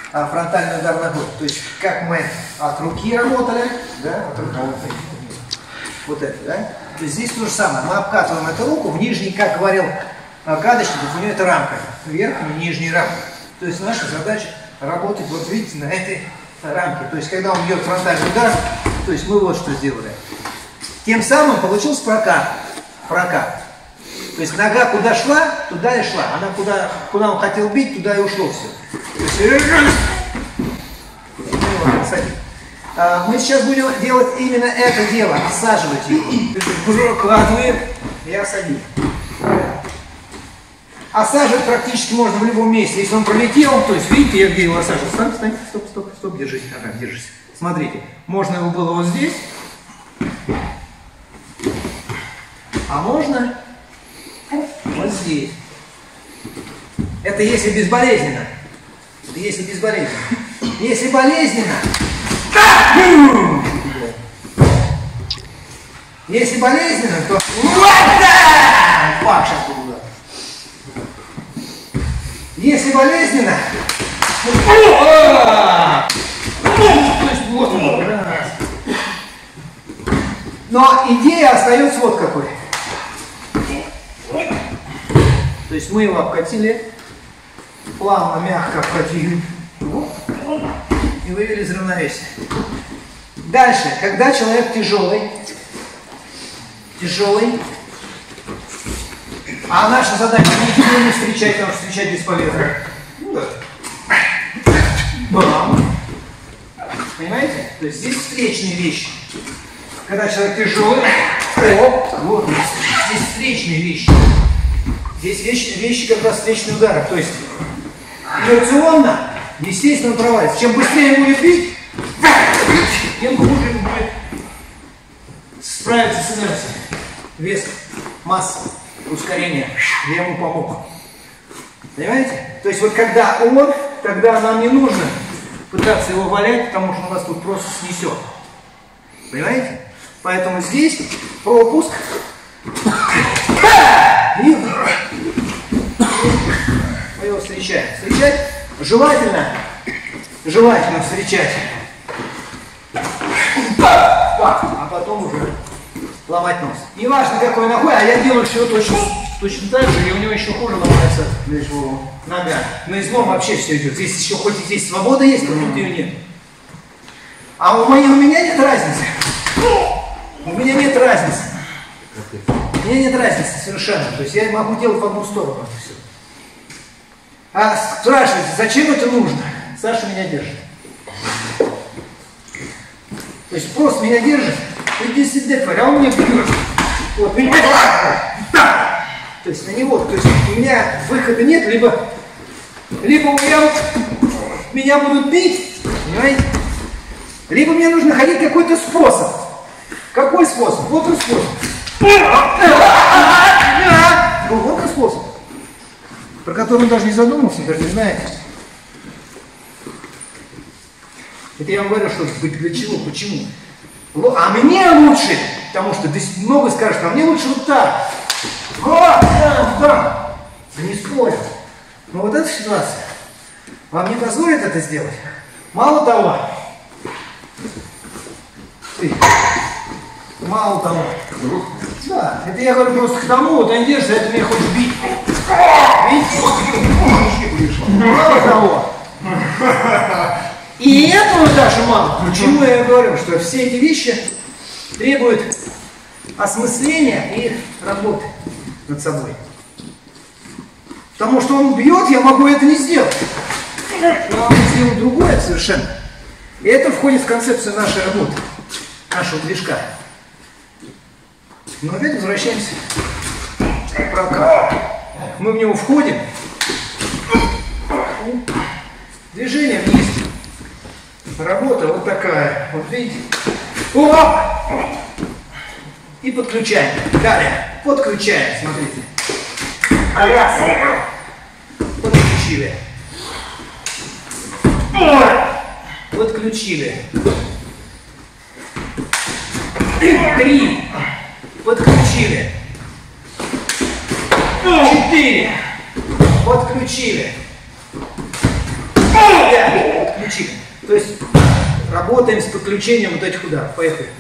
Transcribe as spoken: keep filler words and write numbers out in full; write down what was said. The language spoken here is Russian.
а, фронтальный удар ногой. То есть как мы от руки работали, да, от руки. Вот это, да? То есть здесь то же самое. Мы обкатываем эту руку в нижний, как говорил Кадочников, у нее это рамка. Верхняя и нижняя рамка. То есть наша задача работать, вот видите, на этой рамке. То есть когда он бьет фронтальный удар, то есть мы вот что сделали. Тем самым получился прокат. Прокат. То есть нога куда шла, туда и шла. Она куда, куда он хотел бить, туда и ушло все. Есть, мы сейчас будем делать именно это дело, осаживать его. Кладываем и осадим. Осаживать практически можно в любом месте. Если он пролетел, то есть видите, я где его осаживаю. Стоп, стоп, стоп, стоп, стоп, держись, ага, держись. Смотрите, можно его было вот здесь, а можно вот здесь. Это если безболезненно. Это если безболезненно. Если болезненно, если болезненно, то пак, сейчас буду удар. Если болезненно, но идея остается вот какой. То есть мы его обкатили, плавно, мягко обкатили и вывели из равновесия. Дальше, когда человек тяжелый, тяжелый, а наша задача ничего не встречать, потому что встречать бесполезно. Бам. Понимаете? То есть здесь встречные вещи. Когда человек тяжелый, оп, вот, здесь встречные вещи. Здесь вещи, вещи как раз встречные удары. То есть инерционно, естественно, он провалится. Чем быстрее он будет бить, тем хуже ему будет справиться с инерцией. Вес, масса, ускорение. Я ему помог. Понимаете? То есть вот когда он, тогда нам не нужно пытаться его валять, потому что он вас тут просто снесет. Понимаете? Поэтому здесь пропуск. И мы его встречаем. Встречать желательно, желательно встречать. А потом уже ломать нос. Неважно какой ногой, а я делаю все точно, точно так же, и у него еще хуже ломается нога. На излом вообще все идет. Здесь еще хоть и здесь свобода есть, но тут ее нет. А у меня, у меня нет разницы. У меня нет разницы. У меня нет разницы совершенно. То есть я могу делать в одну сторону. Все. А спрашиваете, зачем это нужно? Саша меня держит. То есть просто меня держит, иди сюда, а он меня бьет. Вот, то есть на него, то есть у меня выхода нет, либо, либо у меня, меня будут бить, понимаете? Либо мне нужно ходить какой-то способ. Какой способ? Вот он способ. Вот он способ. Про который он даже не задумался, даже не знает. Это я вам говорю, что для чего, почему. А мне лучше, потому что много скажут, а мне лучше вот так. Вот, да, да. Да не спорю. Но вот эта ситуация вам не позволит это сделать. Мало того, мало того, да, это я говорю просто к тому, вот он держится, это меня хочет бить. Видите? Мало того. И этого даже мало. Почему я говорю, что все эти вещи требуют осмысления и работы над собой. Потому что он бьет, я могу это не сделать. Я могу сделать другое совершенно. И это входит в концепцию нашей работы, нашего движка. Но опять возвращаемся к прокату. Мы в него входим. Движение вниз. Работа вот такая. Вот видите? Оп! И подключаем. Далее. Подключаем. Смотрите. Раз. Подключили. Подключили. Три. Подключили. Четыре. Подключили. Пять. чик. То есть работаем с подключением вот этих ударов. Поехали.